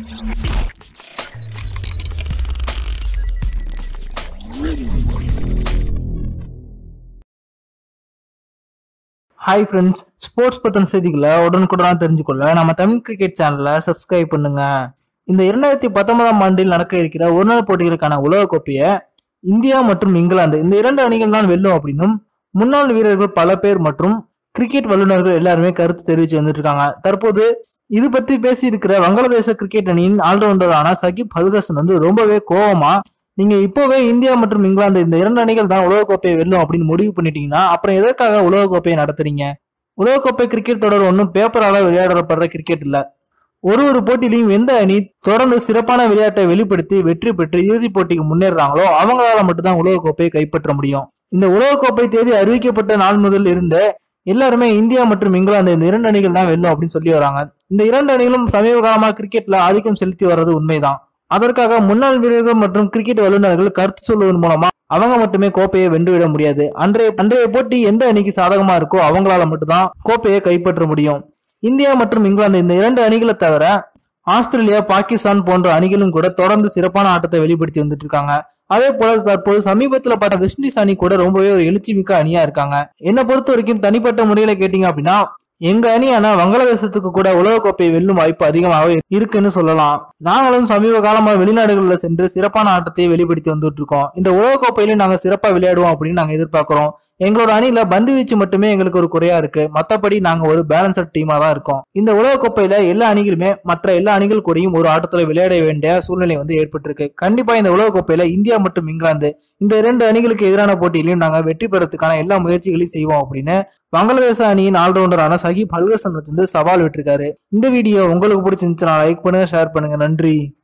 Hi friends, sports பத்தின செய்திகளை உடனுக்குடனாக தெரிஞ்சுக்கொள்ள நம்ம தமிழ் கிரிக்கெட் சேனலை சப்ஸ்கிரைப் பண்ணுங்க. இந்த 2019ஆம் ஆண்டில் நடக்க இருக்கிற ஒருநாள் போட்டிகளுக்கான உலகக்கோப்பையை இந்தியா மற்றும் இங்கிலாந்து இந்த 2 அணிகள் தான் வெல்லும் அப்படின்னும் முன்னாள் வீரர்கள் பல பேர் மற்றும் கிரிக்கெட் வல்லுநர்கள் எல்லாருமே கருத்து தெரிவித்து வந்துட்டு இருக்காங்க. தற்போது இது பத்தி பேசி இருக்கிற வங்காளதேச கிரிக்கெட் அணியின் ஆல்ரவுண்டரான சகிப் அல் ஹசன் ரொம்பவே கோவமா, நீங்க இப்பவே இந்தியா மற்றும் இங்கிலாந்து இந்த 2 அணிகள் தான் உலகக்கோப்பையை வெல்லும் அப்படின்னு முடிவு பண்ணிட்டீங்கன்னா அப்புறம் எதற்காக உலகக்கோப்பையை நடத்துறீங்க? உலகக்கோப்பை கிரிக்கெட் தொடர் ஒன்றும் பேப்பரால விளையாடப்படுற கிரிக்கெட் இல்ல. ஒரு போட்டியிலையும் எந்த அணி தொடர்ந்து சிறப்பான விளையாட்டை வெளிப்படுத்தி வெற்றி பெற்று இறுதிப் போட்டிக்கு முன்னேறாங்களோ அவங்களால மட்டும்தான் உலகக்கோப்பையை கைப்பற்ற முடியும். இந்த உலகக்கோப்பை தேதி அறிவிக்கப்பட்ட நாள் முதல் இருந்த எல்லாருமே இந்தியா மற்றும் இங்கிலாந்து இந்த 2 அணிகள் தான் வெல்லும் அப்படின்னு சொல்லி வராங்க. இந்த 2 அணிகளும் சமீப காலமா கிரிக்கெட்ல ஆதிக்கம் செலுத்தி வர்றது உண்மைதான். அதற்காக முன்னாள் வீரர்கள் மற்றும் கிரிக்கெட் வல்லுநர்கள் கருத்து சொல்வதன் மூலமா அவங்க மட்டுமே கோப்பையை வென்றுவிட முடியாது. அன்றைய போட்டி எந்த அணிக்கு சாதகமா இருக்கோ அவங்களால மட்டும்தான் கோப்பையை கைப்பற்ற முடியும். இந்தியா மற்றும் இங்கிலாந்து இந்த 2 அணிகளை தவிர ஆஸ்திரேலியா, பாகிஸ்தான் போன்ற அணிகளும் கூட தொடர்ந்து சிறப்பான ஆட்டத்தை வெளிப்படுத்தி வந்துட்டு இருக்காங்க. அதே போல தற்போது சமீபத்துல பார்த்த வெஸ்ட் இண்டீஸ் அணி கூட ரொம்பவே ஒரு எழுச்சி மிக்க அணியா இருக்காங்க. என்னை பொறுத்த வரைக்கும் தனிப்பட்ட முறையில கேட்டீங்க அப்படின்னா எங்க அணியான வங்காளதேசத்துக்கு கூட உலகக்கோப்பை வெல்லும் வாய்ப்பு அதிகமாகவே இருக்குன்னு சொல்லலாம். நாங்களும் சமீப காலமா வெளிநாடுகளில் சென்று சிறப்பான ஆட்டத்தை வெளிப்படுத்தி வந்துட்டு இருக்கோம். இந்த உலகக்கோப்பையில நாங்க சிறப்பா விளையாடுவோம் அப்படின்னு நாங்க எதிர்பார்க்கிறோம். எங்களோட அணியில பந்து வீச்சு மட்டுமே எங்களுக்கு ஒரு குறையா இருக்கு. மத்தபடி நாங்க ஒரு பேலன்ஸ்ட் டீமா தான் இருக்கோம். இந்த உலகக்கோப்பையில எல்லா அணிகளுமே மற்ற எல்லா அணிகள் கூடயும் ஒரு ஆட்டத்துல விளையாட வேண்டிய சூழ்நிலை ஏற்பட்டிருக்கு. கண்டிப்பா இந்த உலகக்கோப்பையில இந்தியா மற்றும் இங்கிலாந்து இந்த 2 அணிகளுக்கு எதிரான போட்டியிலையும் நாங்க வெற்றி பெறதுக்கான எல்லா முயற்சிகளையும் செய்வோம் அப்படின்னு வங்காளதேச அணியின் ஆல்ரவுண்டரான சகிப் அல் ஹசன் சவால் விட்டிருக்காரு. இந்த வீடியோ உங்களுக்கு பிடிச்சிருந்துச்சுன்னா லைக் பண்ணுங்க, ஷேர் பண்ணுங்க. நன்றி.